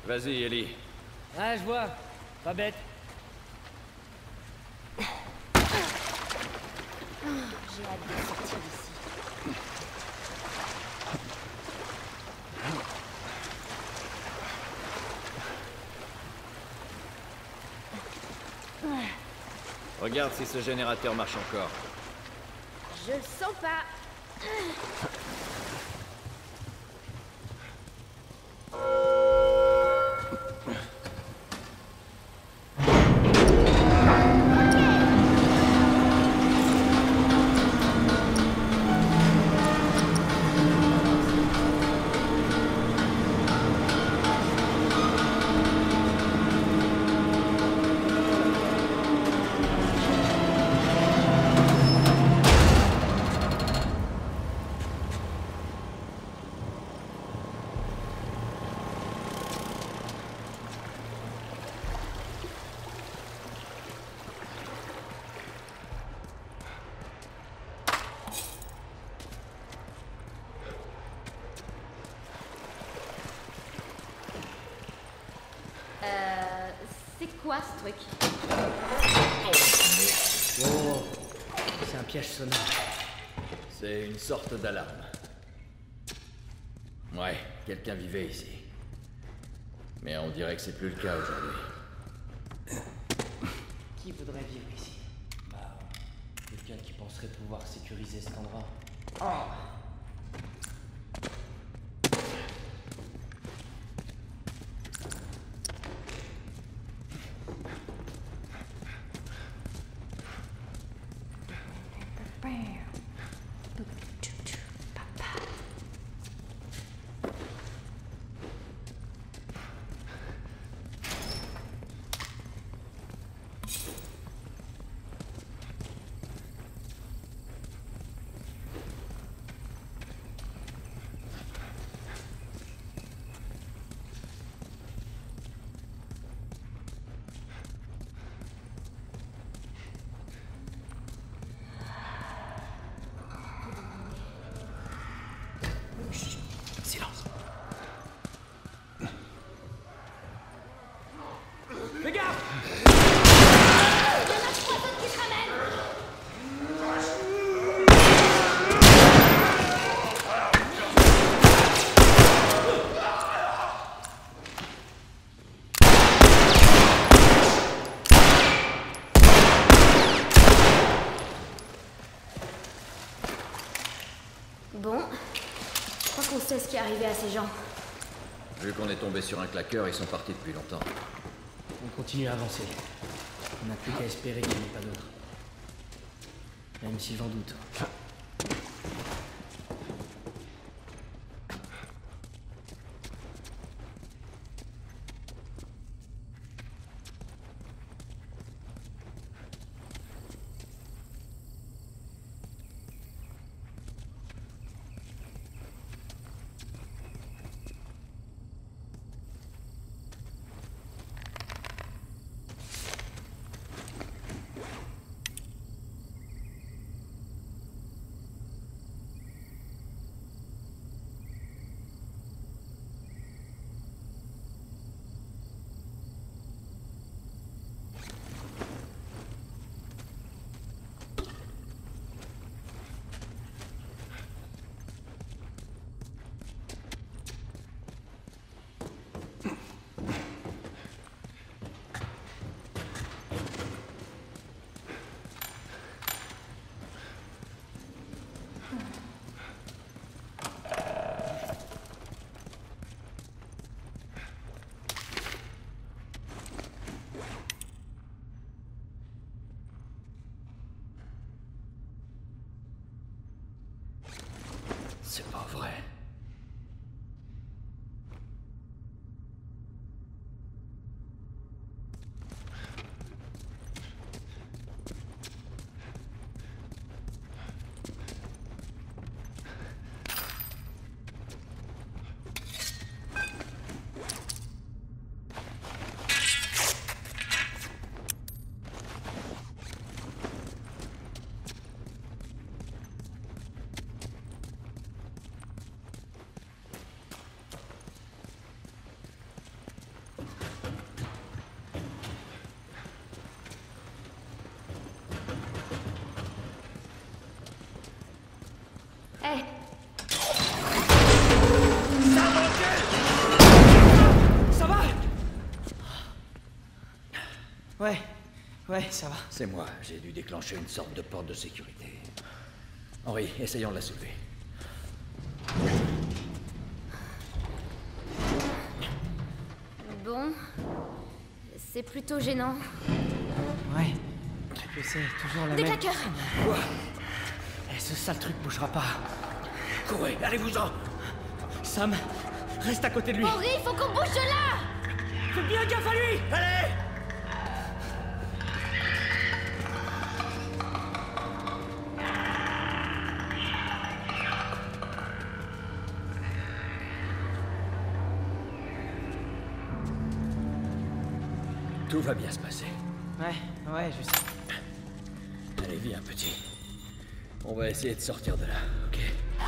Vas-y, Ellie. Ah, je vois. Pas bête. J'ai hâte de sortir d'ici. Regarde si ce générateur marche encore. Je le sens pas. C'est quoi ce truc? Oh, c'est un piège sonore. C'est une sorte d'alarme. Ouais, quelqu'un vivait ici. Mais on dirait que c'est plus le cas aujourd'hui. Qui voudrait vivre ici? Bah, quelqu'un qui penserait pouvoir sécuriser cet endroit. Oh. Silence. Fais gaffe! Bon, je crois qu'on sait ce qui est arrivé à ces gens. Vu qu'on est tombé sur un claqueur, ils sont partis depuis longtemps. On continue à avancer. On n'a plus qu'à espérer qu'il n'y en ait pas d'autres. Même si j'en doute. C'est pas vrai. Ouais, ça va. C'est moi, j'ai dû déclencher une sorte de porte de sécurité. Henry, essayons de la soulever. Bon... C'est plutôt gênant. Ouais, je sais, toujours la Des même... claqueurs! Quoi? Eh, ce sale truc bougera pas. Courez, allez-vous-en! Sam, reste à côté de lui. Henry, il faut qu'on bouge de là! Fais bien gaffe à lui! Allez! Tout va bien se passer. Ouais, je sais. Allez, viens, petit. On va essayer de sortir de là, ok?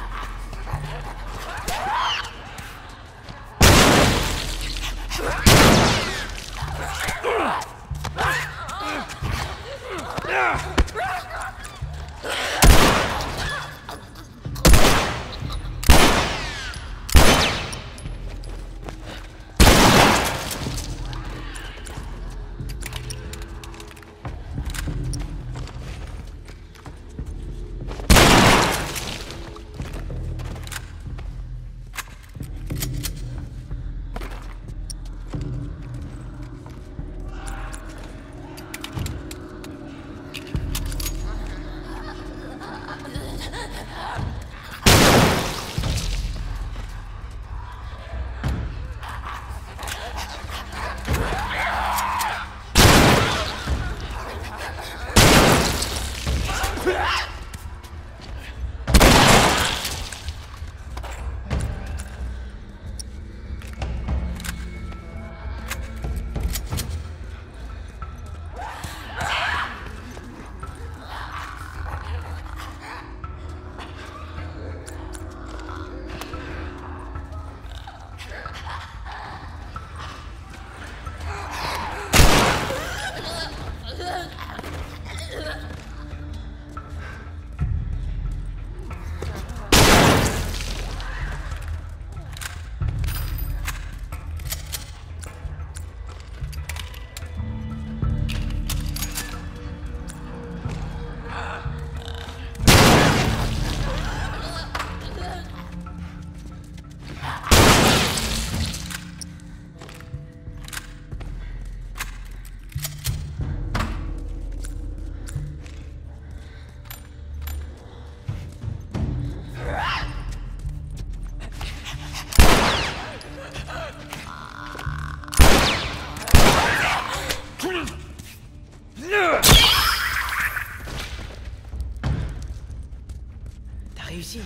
T'as réussi?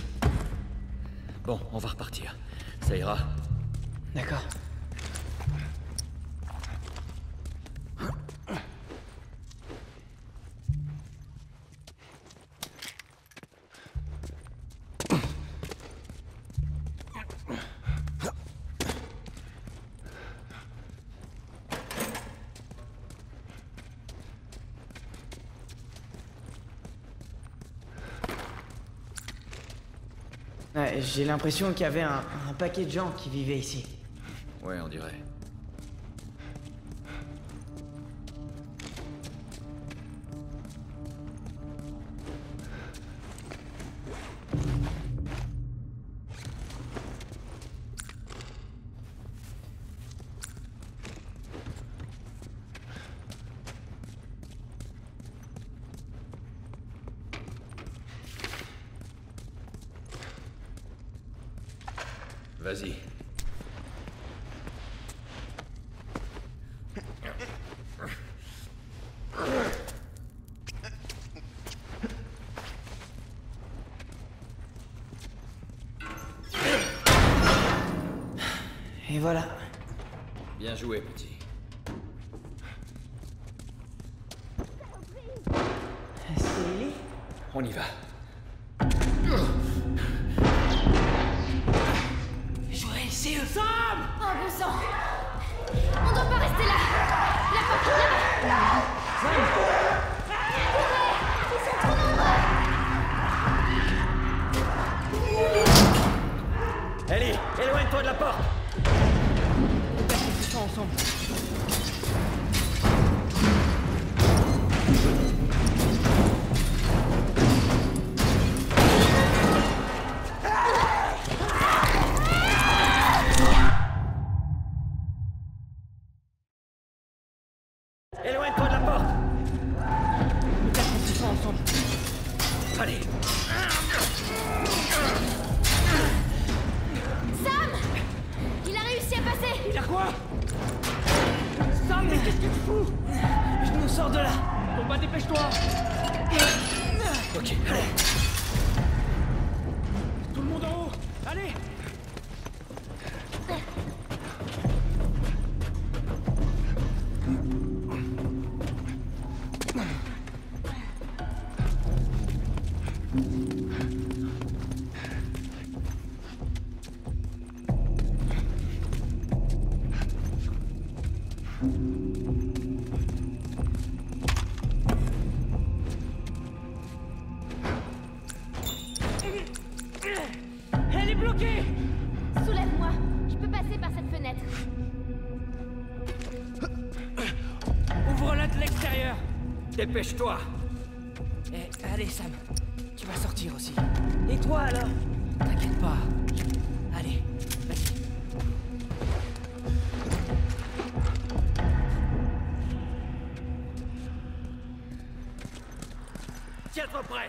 Bon, on va repartir. Ça ira. D'accord. Ouais, j'ai l'impression qu'il y avait un paquet de gens qui vivaient ici. Ouais, on dirait. Vas-y. Et voilà. Bien joué, petit. C'est Ellie? On y va. Joël, c'est eux! Sam! Oh, bon sang! On doit pas rester là! La porte est là! Ils sont trop nombreux! Ellie, éloigne-toi de la porte! On passe tout ça ensemble. Allez. Sam! Il a réussi à passer! Il a quoi? Sam, mais qu'est-ce que tu fous? Je nous sors de là. Bon bah dépêche-toi. Ok, allez. Tout le monde en haut. Allez. Elle est bloquée! Soulève-moi, je peux passer par cette fenêtre. Ouvre-la de l'extérieur. Dépêche-toi. Allez, Sam. Tu vas sortir aussi. Et toi, alors? T'inquiète pas. Allez, vas-y. Tiens-toi prêt.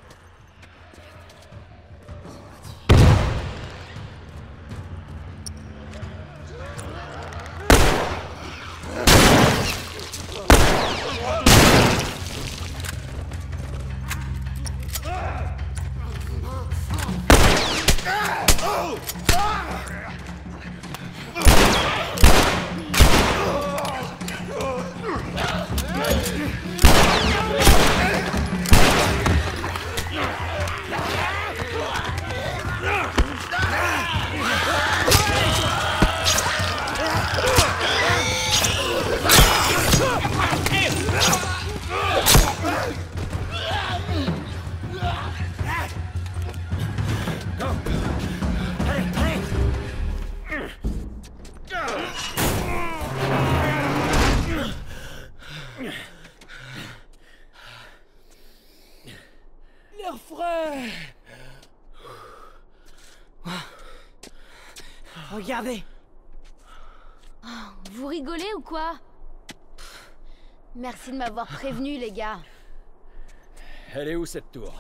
L'air frais. Regardez. Oh, vous rigolez ou quoi? Merci de m'avoir prévenu, les gars. Elle est où cette tour?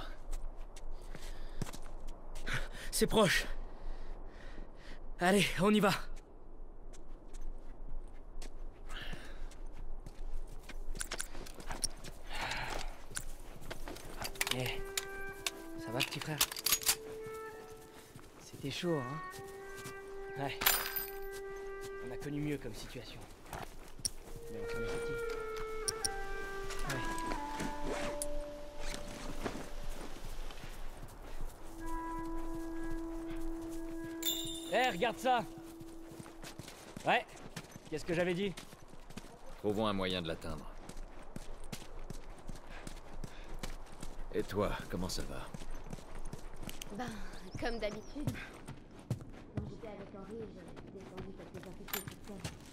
C'est proche. Allez, on y va. Ça va, petit frère? C'était chaud, hein? Ouais. On a connu mieux comme situation. Mais on s'en est sorti. Ouais. Regarde ça! Ouais, qu'est-ce que j'avais dit? Trouvons un moyen de l'atteindre. Et toi, comment ça va? Ben, comme d'habitude. Quand j'étais avec Henry, j'ai descendu quelques infectés sur scène.